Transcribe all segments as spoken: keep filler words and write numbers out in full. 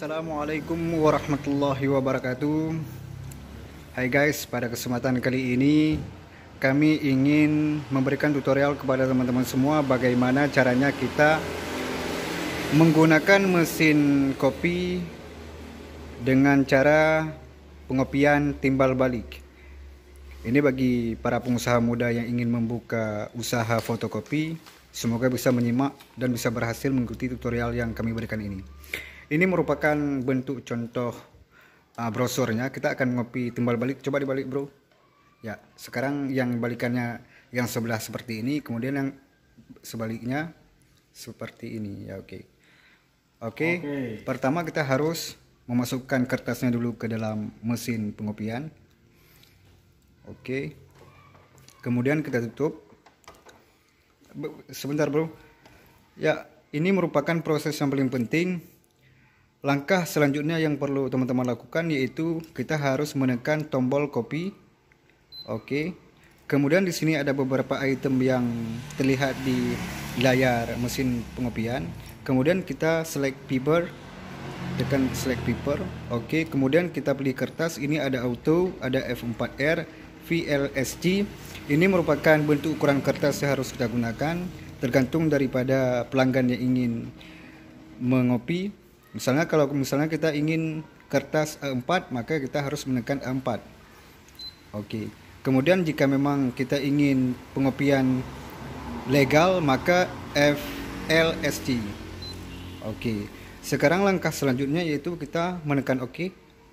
Assalamualaikum warahmatullahi wabarakatuh. Hai guys, pada kesempatan kali ini kami ingin memberikan tutorial kepada teman-teman semua bagaimana caranya kita menggunakan mesin kopi dengan cara pengopian timbal balik. Ini bagi para pengusaha muda yang ingin membuka usaha fotokopi. Semoga bisa menyimak dan bisa berhasil mengikuti tutorial yang kami berikan ini. Ini merupakan bentuk contoh uh, brosurnya. Kita akan mengopi timbal balik. Coba dibalik, bro. Ya, sekarang yang balikannya yang sebelah seperti ini, kemudian yang sebaliknya seperti ini. Ya, oke. Okay. Oke. Okay. Okay. Pertama kita harus memasukkan kertasnya dulu ke dalam mesin pengopian. Oke. Okay. Kemudian kita tutup. Sebentar, bro. Ya, ini merupakan proses yang paling penting. Langkah selanjutnya yang perlu teman-teman lakukan yaitu kita harus menekan tombol copy. Oke. Kemudian di sini ada beberapa item yang terlihat di layar mesin pengopian. Kemudian kita select paper, tekan select paper. Oke. Kemudian kita pilih kertas. Ini ada auto, ada F empat R, V L S G. Ini merupakan bentuk ukuran kertas yang harus kita gunakan tergantung daripada pelanggan yang ingin mengopi. Misalnya kalau misalnya kita ingin kertas A empat, maka kita harus menekan A empat. Oke. Kemudian jika memang kita ingin pengopian legal, maka F L S G. Oke. Sekarang langkah selanjutnya yaitu kita menekan OK.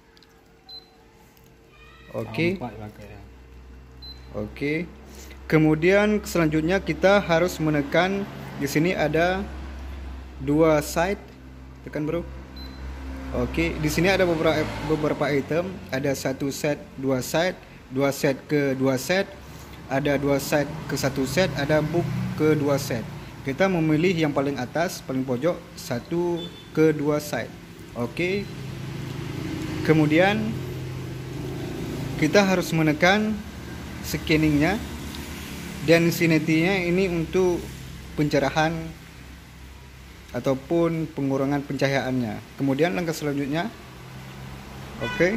Oke. Oke. Kemudian selanjutnya kita harus menekan, di sini ada dua side. Tekan, bro. Oke, di sini ada beberapa beberapa item, ada satu set, dua set, dua set ke dua set, ada dua set ke satu set, ada book ke dua set. Kita memilih yang paling atas, paling pojok, satu ke dua set. Oke. Kemudian kita harus menekan scanningnya, dan sinetinya ini untuk pencerahan ataupun pengurangan pencahayaannya. Kemudian langkah selanjutnya, oke. Okay.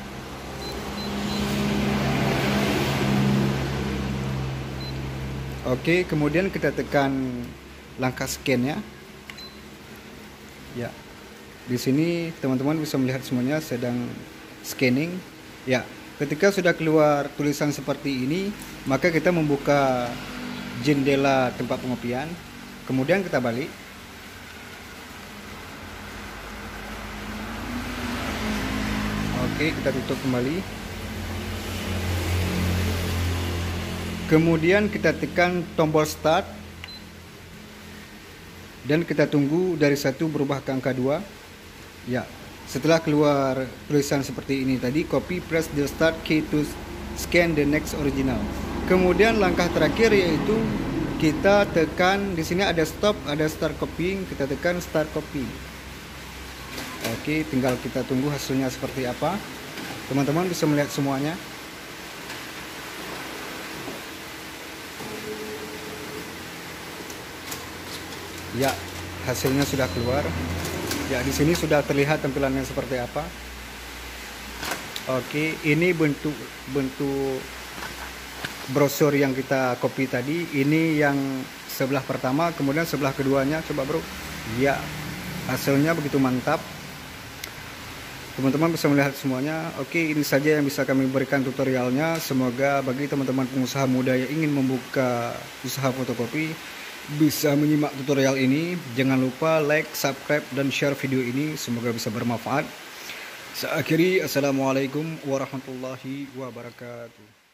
Oke, okay, kemudian kita tekan langkah scan-nya. Ya. Di sini teman-teman bisa melihat semuanya sedang scanning. Ya, ketika sudah keluar tulisan seperti ini, maka kita membuka jendela tempat pengopian. Kemudian kita balik. Oke, kita tutup kembali. Kemudian kita tekan tombol start. Dan kita tunggu dari satu berubah ke angka dua. Ya, setelah keluar tulisan seperti ini tadi, copy, press the start key to scan the next original. Kemudian langkah terakhir yaitu kita tekan, di sini ada stop, ada start copying, kita tekan start copy. Oke, tinggal kita tunggu hasilnya seperti apa. Teman-teman bisa melihat semuanya. Ya, hasilnya sudah keluar. Ya, di sini sudah terlihat tampilannya seperti apa. Oke, ini bentuk bentuk brosur yang kita copy tadi. Ini yang sebelah pertama, kemudian sebelah keduanya. Coba, bro. Ya, hasilnya begitu mantap. Teman-teman bisa melihat semuanya. Oke, ini saja yang bisa kami berikan tutorialnya. Semoga bagi teman-teman pengusaha muda yang ingin membuka usaha fotokopi bisa menyimak tutorial ini. Jangan lupa like, subscribe, dan share video ini. Semoga bisa bermanfaat. Saya akhiri, assalamualaikum warahmatullahi wabarakatuh.